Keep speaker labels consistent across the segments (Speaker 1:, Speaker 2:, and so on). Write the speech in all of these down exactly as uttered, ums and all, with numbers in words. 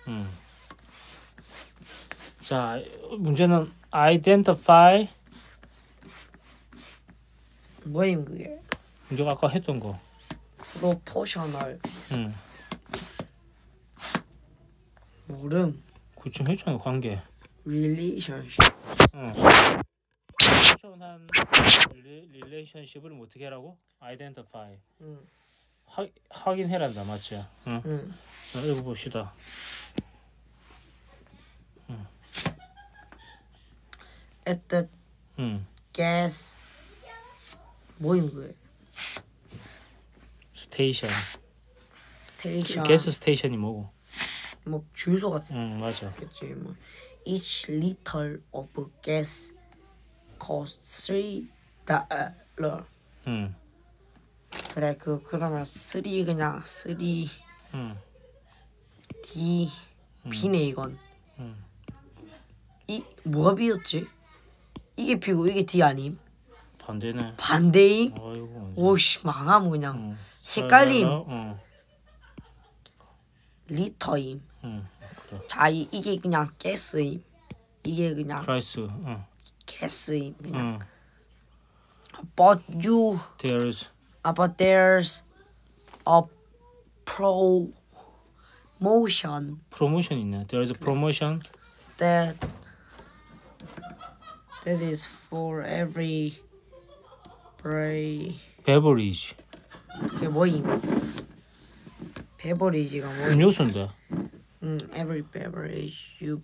Speaker 1: 음. 자, 문제는 identify.
Speaker 2: 뭐임 그게?
Speaker 1: 내가 아까 했던 거.
Speaker 2: proportional.
Speaker 1: 응.
Speaker 2: 물음.
Speaker 1: 그좀 했잖아 관계.
Speaker 2: relationship.
Speaker 1: 응. proportion한 relationship을 어떻게 하라고? identify.
Speaker 2: 응.
Speaker 1: 확 확인해란다 맞지? 응.
Speaker 2: 응.
Speaker 1: 자, 읽어봅시다. 응.
Speaker 2: at the
Speaker 1: 응.
Speaker 2: gas. 뭐임 그게?
Speaker 1: 스테이션.
Speaker 2: 스테이션.
Speaker 1: 가스 스테이션이 뭐고?
Speaker 2: 뭐 주유소 같은.
Speaker 1: 응 맞아.
Speaker 2: 그치 뭐. Each liter of gas costs three dollar.
Speaker 1: 응.
Speaker 2: 그래 그 그러면 쓰리 그냥 쓰리
Speaker 1: 응.
Speaker 2: D B네 이건.
Speaker 1: 응.
Speaker 2: 이 뭐가 B였지? 이게 B고 이게 D 아님?
Speaker 1: 반대네.
Speaker 2: 반대임?
Speaker 1: 아이고.
Speaker 2: 오씨 망함 그냥.
Speaker 1: 응.
Speaker 2: 헷갈림.
Speaker 1: 응.
Speaker 2: 리터임.
Speaker 1: 응. 그래.
Speaker 2: 자 이, 이게 그냥 가스임. 이게 그냥
Speaker 1: 프라이스. 응.
Speaker 2: 가스임 그냥.
Speaker 1: 응.
Speaker 2: But you.
Speaker 1: There's.
Speaker 2: Uh, but there's a promotion.
Speaker 1: 프로모션 있네. There's a promotion.
Speaker 2: That that is for every
Speaker 1: beverage.
Speaker 2: 그게 뭐임? 베버리지가 뭐임?
Speaker 1: 음료수인데.
Speaker 2: 음, every beverage you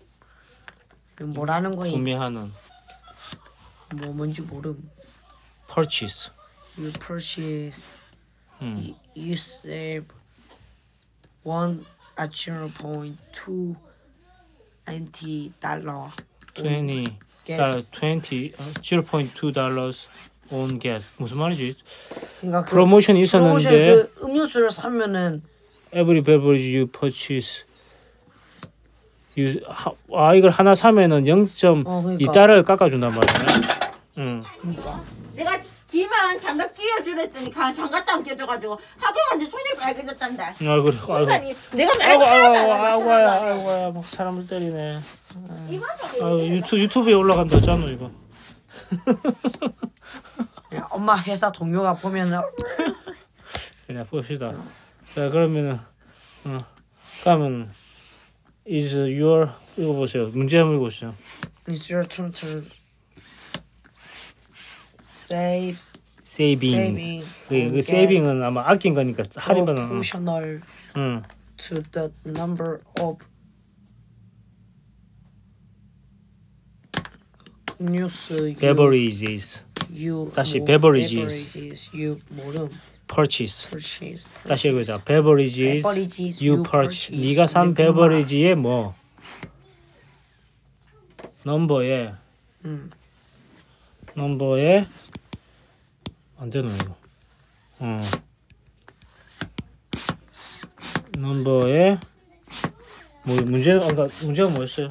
Speaker 2: 뭐라는 거임?
Speaker 1: 구매하는.
Speaker 2: 뭐 뭔지 모름.
Speaker 1: purchase.
Speaker 2: You purchase.
Speaker 1: 음.
Speaker 2: You, you save one at zero point two anti dollar.
Speaker 1: twenty.
Speaker 2: gas.
Speaker 1: twenty. zero point two dollars on gas. 무슨 말이지?
Speaker 2: 그러니까 그
Speaker 1: 프로모션이 있었는데.
Speaker 2: 그 음료수를 사면은
Speaker 1: every beverage you purchase. You, 아 이걸 하나 사면은 영 점 이 달러를 깎아준단 말이야. 응.
Speaker 2: 그러니까.
Speaker 3: 내가 뒤만 장갑 끼워주랬더니 가 장갑도 안 껴줘가지고 학교 갔는데 손이 빨개졌단다.
Speaker 1: 아 그래.
Speaker 3: 인간이 내가
Speaker 1: 아이고
Speaker 3: 말을
Speaker 1: 아이고
Speaker 3: 하나도 안
Speaker 1: 아이고
Speaker 3: 하고
Speaker 1: 아이고 아이고 막 사람을 때리네.
Speaker 3: 이만큼
Speaker 1: 아 유튜 유튜브에 올라간다 잖아 이거.
Speaker 2: 야, 엄마 회사 동료가 보면은
Speaker 1: 그냥 봅시다. 자 그러면은 어 그러면 is your 이거 보세요. 문제 한번 읽어보세요.
Speaker 2: It's your turn to save
Speaker 1: savings.
Speaker 2: savings
Speaker 1: 그, 그 세이빙은 아마 아낀 거니까 할인받는.
Speaker 2: proportional
Speaker 1: 응.
Speaker 2: to the number of 음료수
Speaker 1: beverages.
Speaker 2: you
Speaker 1: 다시
Speaker 2: 뭐,
Speaker 1: beverages.
Speaker 2: beverages you 모름
Speaker 1: purchase.
Speaker 2: purchase
Speaker 1: 다시 읽어보자. beverages,
Speaker 2: beverages
Speaker 1: you
Speaker 2: you
Speaker 1: purchase.
Speaker 2: purchase.
Speaker 1: 네가 산
Speaker 2: 근데 엄마,
Speaker 1: beverage의 뭐 넘버에
Speaker 2: 음.
Speaker 1: 넘버에 안 되나 이거. 어. 넘버에 뭐 문제는 아까 문제가 뭐였어요?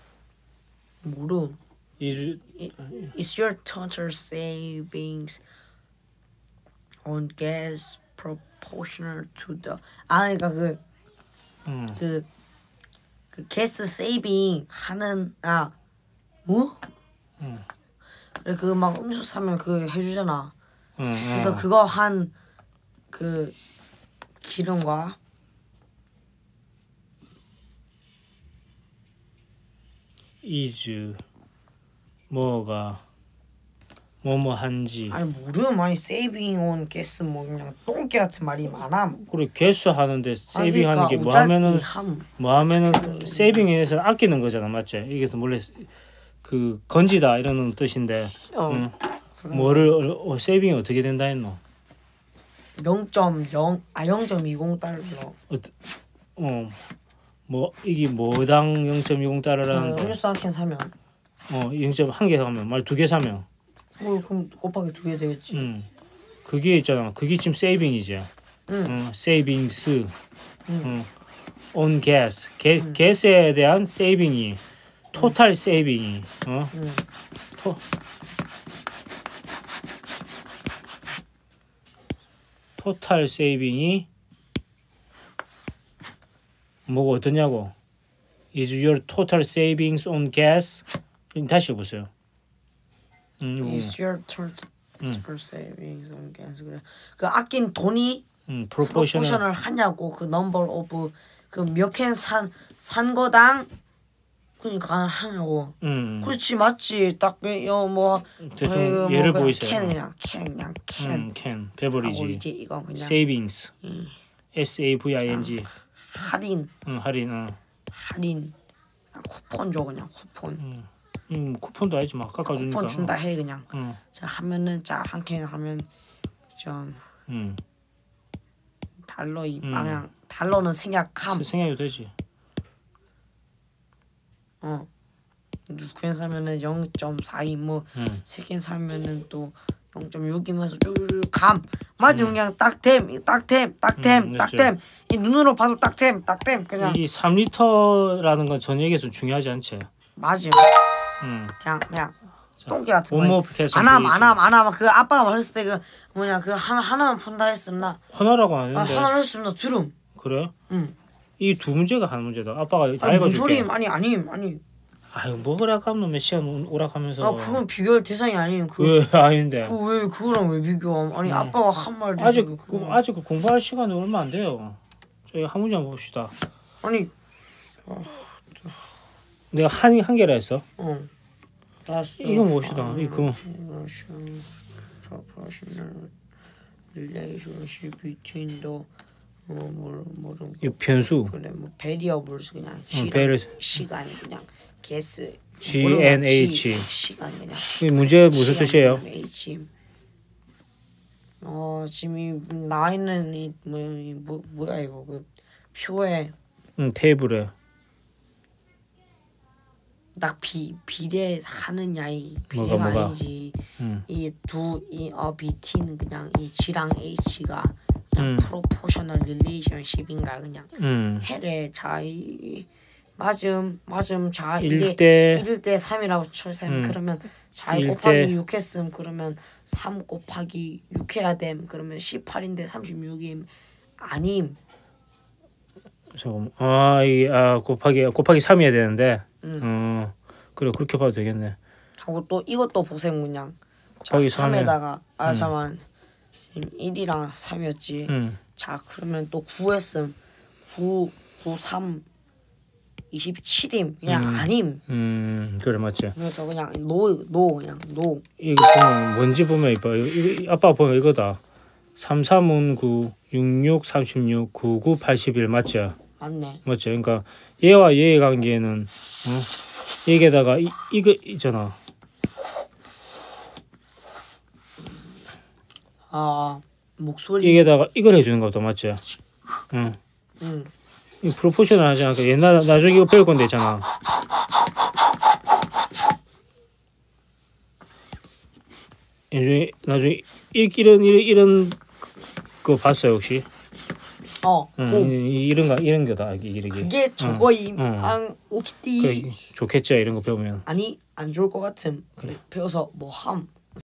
Speaker 2: 모름
Speaker 1: is
Speaker 2: Is your total savings on gas proportional to the 아 그러니까 그
Speaker 1: 음.
Speaker 2: 그, 그 게스 세이빙 하는 아 뭐?
Speaker 1: 음.
Speaker 2: 그래 그 막 음료수 사면 그 해주잖아.
Speaker 1: 음,
Speaker 2: 그래서
Speaker 1: 음.
Speaker 2: 그거 한 그 기름과
Speaker 1: is 뭐가 뭐뭐 한지.
Speaker 2: 아니 모르면 아니 세이빙 온 게스 뭐 그냥 똥개 같은 말이 많아.
Speaker 1: 그리고 개수 하는데 세이빙
Speaker 2: 그러니까
Speaker 1: 하는 게 뭐 하면은
Speaker 2: 함.
Speaker 1: 뭐 하면은 세이빙에 대해서 아끼는 거잖아, 맞지? 이게 원래 그 건지다 이런 뜻인데.
Speaker 2: 어.
Speaker 1: 응. 뭐를 어, 세이빙이 어떻게 된다 했노?
Speaker 2: 영 점 영 아 영 점 이십 달러.
Speaker 1: 어, 어, 뭐 이게 뭐당 영 점 이십 달러라는
Speaker 2: 음료수 한 캔 사면
Speaker 1: 어, 영 점 한 개 사면 말 두 개 사면
Speaker 2: 뭐 그럼 곱하기 두 개 되겠지.
Speaker 1: 음. 그게 있잖아. 그게 지금 세이빙이지.
Speaker 2: 응.
Speaker 1: 어, 세이빙스.
Speaker 2: 응.
Speaker 1: 어. on gas. 게, 응. 가스에 대한 세이빙이 토탈 세이빙이 어?
Speaker 2: 응.
Speaker 1: 토 토탈 세이빙이 뭐가 어떠냐고. is your total savings on gas? 다시 해보세요. 음,
Speaker 2: Is your total
Speaker 1: 음.
Speaker 2: savings on gas? 그래. 그 아낀 돈이
Speaker 1: 음, proportional.
Speaker 2: 프로포션을 하냐고 그 number of 그 몇 캔 산 산 거당 그러니까 하냐고.
Speaker 1: 음.
Speaker 2: 그렇지 맞지. 딱뭐
Speaker 1: 대충 예를 보이세요.
Speaker 2: 캔 그냥 캔 그냥 캔.
Speaker 1: 음, can.
Speaker 2: 하고
Speaker 1: beverage.
Speaker 2: 이제 이거 그냥
Speaker 1: savings.
Speaker 2: 음.
Speaker 1: S A V I N G.
Speaker 2: 할인
Speaker 1: 음, 할인. 어.
Speaker 2: 할인 그냥 쿠폰 줘 그냥 쿠폰.
Speaker 1: 음. 음, 쿠폰도 아니지 막 깎아주니까.
Speaker 2: 쿠폰 준다 해 그냥.
Speaker 1: 음.
Speaker 2: 자 하면은 자 한 캔 하면 좀
Speaker 1: 음.
Speaker 2: 달러 이
Speaker 1: 음.
Speaker 2: 방향 달러는 생략함.
Speaker 1: 생각해도 되지.
Speaker 2: 어. 두 캔 사면은 영 점 사이 뭐
Speaker 1: 음.
Speaker 2: 세 캔 사면은 또 영 점 육이면서 쭉쭉 감. 맞아 그냥 딱템 딱템 딱템
Speaker 1: 음,
Speaker 2: 딱템. 이 눈으로 봐도 딱템 딱템 그냥
Speaker 1: 이 삼 리터라는 건 전액에서 중요하지 않지.
Speaker 2: 맞아.
Speaker 1: 음.
Speaker 2: 그냥 그냥 똥개 같은
Speaker 1: one
Speaker 2: 거.
Speaker 1: more question,
Speaker 2: 안함
Speaker 1: please.
Speaker 2: 안함 안함 그 아빠가 말했을 때 그 뭐냐 그 하나 하나만 푼다 했음 나.
Speaker 1: 하나라고
Speaker 2: 아
Speaker 1: 하는데.
Speaker 2: 하나를 했음 나 들음.
Speaker 1: 그래?
Speaker 2: 응.
Speaker 1: 이 두 문제가 한 문제다. 아빠가 다
Speaker 2: 아니 뭔
Speaker 1: 읽어줄게.
Speaker 2: 소리 아니 아니 아니.
Speaker 1: 아유 뭐 그래가면 몇 시간 오- 오락하면서.
Speaker 2: 아 그건 비교할 대상이 아니에요. 그
Speaker 1: 왜 아닌데?
Speaker 2: 그 왜 그거랑 왜 비교함? 아니 아빠가 한 말 대신
Speaker 1: 아직
Speaker 2: 그거.
Speaker 1: 그, 아직 공부할 시간이 얼마 안 돼요. 저희 한 문제 한번 봅시다.
Speaker 2: 아니
Speaker 1: 내가 한 한 개라 했어.
Speaker 2: 어.
Speaker 1: 이거 봅시다. 이거
Speaker 2: proportional relationship between the 어뭐 뭐좀
Speaker 1: 이 변수.
Speaker 2: 그래 뭐 variables 그냥 시간
Speaker 1: variables.
Speaker 2: 시간 그냥 guess
Speaker 1: G N H.
Speaker 2: 시간 그냥
Speaker 1: 이 문제 무슨
Speaker 2: 시간
Speaker 1: 뜻이에요?
Speaker 2: H. 어 지금 이 나와 있는 이뭐 뭐, 뭐야 이거 그 표에
Speaker 1: 응, 테이블에.
Speaker 2: 딱 비 비례하느냐 이
Speaker 1: 뭐가,
Speaker 2: 비례가
Speaker 1: 뭐가?
Speaker 2: 아니지.
Speaker 1: 응.
Speaker 2: 이 두 이 어 비티는 그냥 이 G랑 H가 그냥
Speaker 1: 음.
Speaker 2: 프로포셔널 릴레이션십인가 그냥
Speaker 1: 응.
Speaker 2: 해례 자이 맞음 맞음 자
Speaker 1: 일
Speaker 2: 이게
Speaker 1: 대
Speaker 2: 일 대 삼이라고 쳐셈
Speaker 1: 음.
Speaker 2: 그러면 자
Speaker 1: 일
Speaker 2: 곱하기
Speaker 1: 대-
Speaker 2: 육 했음 그러면 삼 곱하기 육 해야 됨 그러면 십팔인데 삼십육임 아님.
Speaker 1: 잠깐만. 아, 이게 아 곱하기 곱하기 삼이어야 되는데.
Speaker 2: 음.
Speaker 1: 어. 그래 그렇게 봐도 되겠네.
Speaker 2: 하고 또 이것도 보셈 그냥 자
Speaker 1: 곱하기 삼에.
Speaker 2: 삼에다가 아
Speaker 1: 음.
Speaker 2: 잠깐 지금 일이랑 삼이었지.
Speaker 1: 응.
Speaker 2: 자 그러면 또 구 했음 구, 구, 삼 이십칠임 그냥
Speaker 1: 음.
Speaker 2: 아님.
Speaker 1: 음, 그래 맞지.
Speaker 2: 그래서 그냥 노, 노 그냥 노.
Speaker 1: 이거 보면 뭔지 보면 이봐. 이거, 이거 아빠 보면 이거다. 삼, 삼은 구, 육, 육, 삼십육, 구, 구, 팔십일 맞지?
Speaker 2: 맞네.
Speaker 1: 맞지? 그러니까 얘와 얘의 관계는 어? 여기에다가 이, 이거 있잖아.
Speaker 2: 아 목소리.
Speaker 1: 여기에다가 이걸 해주는 거다 맞지? 응.
Speaker 2: 응.
Speaker 1: 이 프로포셔널 하지 않을까? 옛날 나중에 이거 배울 건데 있잖아. 나중에 나중에 이- 이런 이런 이런 거 봤어요 혹시?
Speaker 2: 어.
Speaker 1: 응,
Speaker 2: 오.
Speaker 1: 이- 이런 거 이런 거다 이게 이게.
Speaker 2: 그게 저거임.
Speaker 1: 응.
Speaker 2: 안 오키띠.
Speaker 1: 그래, 좋겠지 이런 거 배우면.
Speaker 2: 아니 안 좋을 것 같음.
Speaker 1: 그래.
Speaker 2: 배워서 뭐 함.